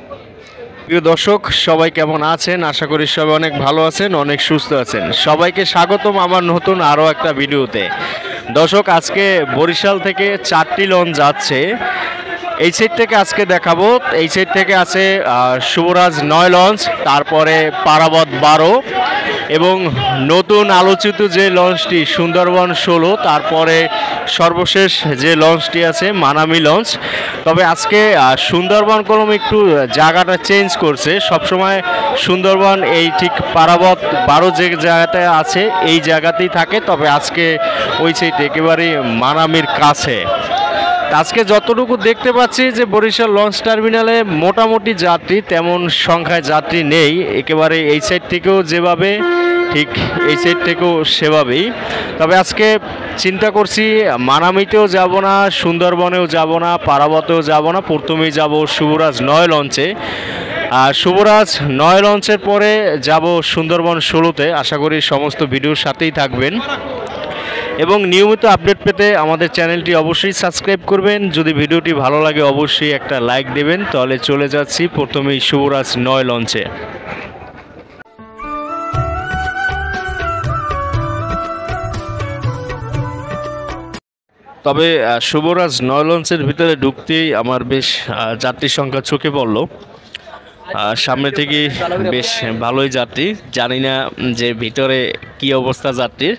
প্রিয় দর্শক সবাই কেমন আছেন? আশা করি সবাই অনেক ভালো আছেন, অনেক সুস্থ আছেন। সবাইকে স্বাগতম আমার নতুন আরও একটা ভিডিওতে। দর্শক, আজকে বরিশাল থেকে 4টি লঞ্চ যাচ্ছে। এই সাইড থেকে আজকে দেখাবো। এই সাইড থেকে আছে শুভরাজ 9 লঞ্চ, তারপরে পারাবত 12 এবং নতুন আলোচিত যে লঞ্চটি সুন্দরবন 16, তারপরে সর্বশেষ যে লঞ্চটি আছে মানামি লঞ্চ। তবে আজকে সুন্দরবন কলম একটু জায়গাটা চেঞ্জ করছে। সবসময় সুন্দরবন এই ঠিক পারাবত 12 যে জায়গাটায় আছে এই জায়গাতেই থাকে, তবে আজকে ওই সাইড একেবারে মানামির কাছে। আজকে যতটুকু দেখতে পাচ্ছি যে বরিশাল লঞ্চ টার্মিনালে মোটামুটি যাত্রী তেমন সংখ্যায় যাত্রী নেই, একেবারে এই সাইড থেকেও যেভাবে ঠিক এই সাইড থেকেও সেভাবেই। তবে আজকে চিন্তা করছি মানামিতেও যাব না, সুন্দরবনেও যাব না, পারাবতেও যাব না, প্রথমেই যাব শুভরাজ 9 লঞ্চে। আর শুভরাজ 9 লঞ্চের পরে যাব সুন্দরবন 16-তে। আশা করি সমস্ত ভিডিওর সাথেই থাকবেন এবং নিয়মিত আপডেট পেতে আমাদের চ্যানেলটি অবশ্যই সাবস্ক্রাইব করবেন। যদি ভিডিওটি ভালো লাগে অবশ্যই একটা লাইক দেবেন। তাহলে চলে যাচ্ছি প্রথমেই শুভরাজ 9 লঞ্চে। তবে শুভরাজ 9 লঞ্চের ভিতরে ঢুকতেই আমার বেশ যাত্রীর সংখ্যা চোখে পড়ল। সামনে থেকে বেশ ভালোই যাত্রী, জানি না যে ভিতরে কি অবস্থা যাত্রীর।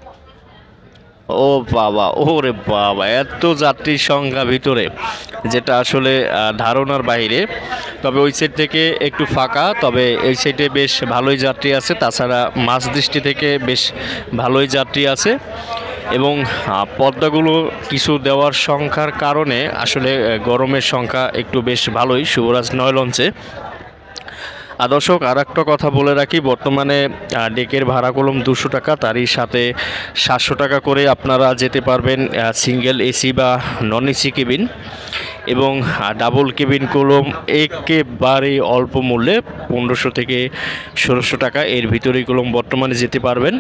ও বাবা, ওরে বাবা, এত যাত্রীর সংখ্যা ভিতরে, যেটা আসলে ধারণার বাইরে। তবে ওই সাইড থেকে একটু ফাঁকা, তবে এই সাইডে বেশ ভালোই যাত্রী আছে। তাছাড়া মাঝ দৃষ্টি থেকে বেশ ভালোই যাত্রী আছে এবং পর্দাগুলো কিছু দেওয়ার সংখ্যার কারণে আসলে গরমের সংখ্যা একটু বেশ ভালোই শুভরাজ 9 লঞ্চে। দর্শক, আর একটা কথা বলে রাখি, বর্তমানে ডেকের ভাড়া কলম 200 টাকা, তারই সাথে 700 টাকা করে আপনারা যেতে পারবেন সিঙ্গেল এসি বা নন এসি কেবিন, এবং ডাবল কেবিন কলম একেবারে অল্প মূল্যে 1500 থেকে 1600 টাকা এর ভিতরেই কলম বর্তমানে যেতে পারবেন।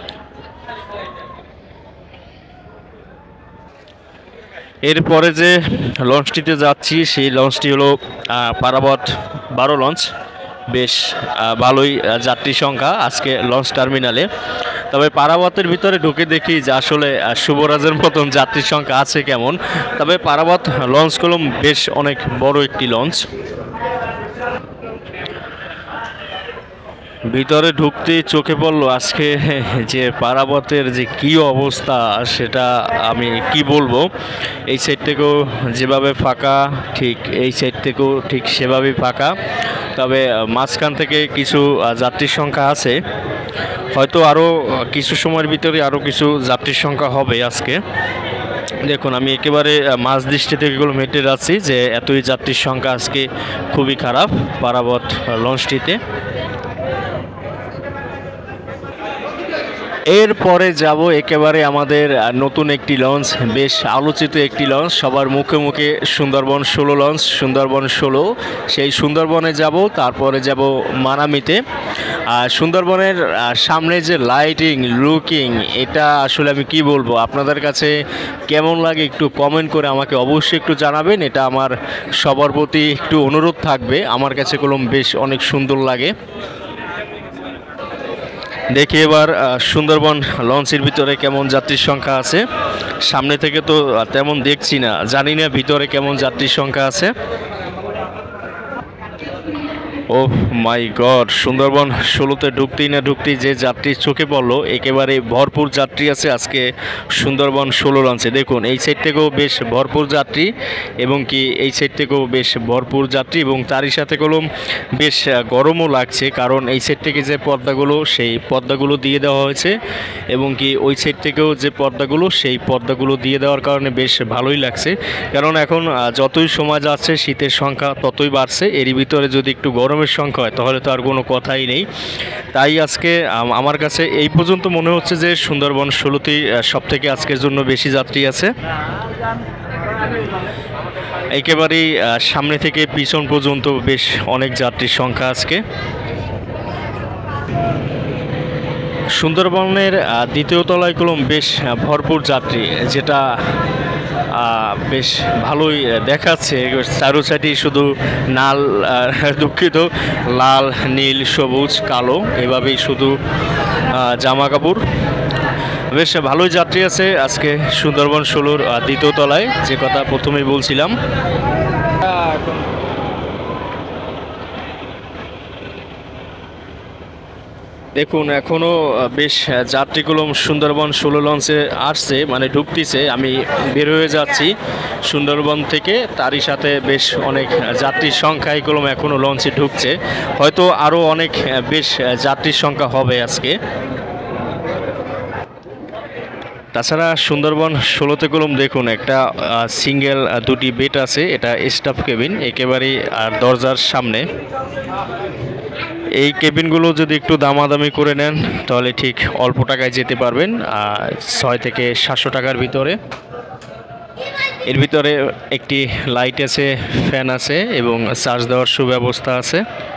এরপরে যে লঞ্চটিতে যাচ্ছি সেই লঞ্চটি হলো পারাবত 12 লঞ্চ। বেশ ভালোই যাত্রী সংখ্যা আজকে লঞ্চ টার্মিনালে। তবে পারাবতের ভিতরে ঢুকে দেখি যে আসলে শুভরাজের মতন যাত্রীর সংখ্যা আছে কেমন। তবে পারাবত লঞ্চ কলম বেশ অনেক বড় একটি লঞ্চ। ভিতরে ঢুকতে চোখে পড়লো আজকে যে পারাবতের যে কি অবস্থা, সেটা আমি কি বলবো। এই সাইড থেকেও যেভাবে ফাঁকা, ঠিক এই সাইড থেকেও ঠিক সেভাবেই ফাঁকা। তবে মাঝখান থেকে কিছু যাত্রীর সংখ্যা আছে, হয়তো আরও কিছু সময়ের ভিতরে আরও কিছু যাত্রীর সংখ্যা হবে আজকে। দেখুন, আমি একেবারে মাঝ দৃষ্টি থেকে এগুলো মেটে যাচ্ছি যে এতই যাত্রীর সংখ্যা আজকে খুবই খারাপ পারাবত লঞ্চটিতে। এরপরে যাব একেবারে আমাদের নতুন একটি লঞ্চ, বেশ আলোচিত একটি লঞ্চ, সবার মুখে মুখে সুন্দরবন 16 লঞ্চ। সুন্দরবন 16, সেই সুন্দরবনে যাব, তারপরে যাব মানামিতে। সুন্দরবনের সামনে যে লাইটিং লুকিং, এটা আসলে আমি কি বলবো, আপনাদের কাছে কেমন লাগে একটু কমেন্ট করে আমাকে অবশ্যই একটু জানাবেন। এটা আমার সবার প্রতি একটু অনুরোধ থাকবে। আমার কাছে কলম বেশ অনেক সুন্দর লাগে। দেখি এবার সুন্দরবন লঞ্চের ভিতরে কেমন যাত্রীর সংখ্যা আছে। সামনে থেকে তো তেমন দেখছি না, জানি না ভিতরে কেমন যাত্রীর সংখ্যা আছে। ও মাই গড, সুন্দরবন 16-তে ঢুকতেই না ঢুকতেই যে যাত্রী চোখে পড়লো, একেবারে ভরপুর যাত্রী আছে আজকে সুন্দরবন 16 লঞ্চে। দেখুন, এই সাইড থেকেও বেশ ভরপুর যাত্রী এবং কি এই সাইড থেকেও বেশ ভরপুর যাত্রী, এবং তারই সাথে কলম বেশ গরমও লাগছে, কারণ এই সাইড থেকে যে পর্দাগুলো সেই পর্দাগুলো দিয়ে দেওয়া হয়েছে, এবং কি ওই সাইড থেকেও যে পর্দাগুলো সেই পর্দাগুলো দিয়ে দেওয়ার কারণে বেশ ভালোই লাগছে। কারণ এখন যতই সময় যাচ্ছে শীতের সংখ্যা ততই বাড়ছে, এরই ভিতরে যদি একটু গরমের সংখ্যা হয় তাহলে তো আর কোনো কথাই নেই। তাই আজকে আমার কাছে এই পর্যন্ত মনে হচ্ছে যে সুন্দরবন 16-তেই সবথেকে আজকের জন্য বেশি যাত্রী আছে। একেবারেই সামনে থেকে পিছন পর্যন্ত বেশ অনেক যাত্রীর সংখ্যা আজকে। সুন্দরবনের দ্বিতীয় তলায় কলম বেশ ভরপুর যাত্রী, যেটা বেশ ভালোই দেখাচ্ছে। চারুচাটি শুধু নাল দুঃখিত লাল নীল সবুজ কালো এভাবেই শুধু জামা কাপড়। বেশ ভালোই যাত্রী আছে আজকে সুন্দরবন 16-র দ্বিতীয় তলায়, যে কথা প্রথমেই বলছিলাম। দেখুন এখনও বেশ যাত্রীগুলো সুন্দরবন 16 লঞ্চে আসছে, মানে ঢুকতেছে। আমি বের হয়ে যাচ্ছি সুন্দরবন থেকে, তারই সাথে বেশ অনেক যাত্রীর সংখ্যা এগুলো এখনও লঞ্চে ঢুকছে। হয়তো আরও অনেক বেশ যাত্রীর সংখ্যা হবে আজকে। তাছাড়া সুন্দরবন 16তে কলম দেখুন একটা সিঙ্গেল দুটি বেড আছে, এটা স্টাফ কেবিন একেবারেই আর দরজার সামনে। এই কেবিনগুলো যদি একটু দামাদামি করে নেন তাহলে ঠিক অল্প টাকায় যেতে পারবেন, 600 থেকে 700 টাকার ভিতরে। এর ভিতরে একটি লাইট আছে, ফ্যান আছে এবং চার্জ দেওয়ার সুব্যবস্থা আছে।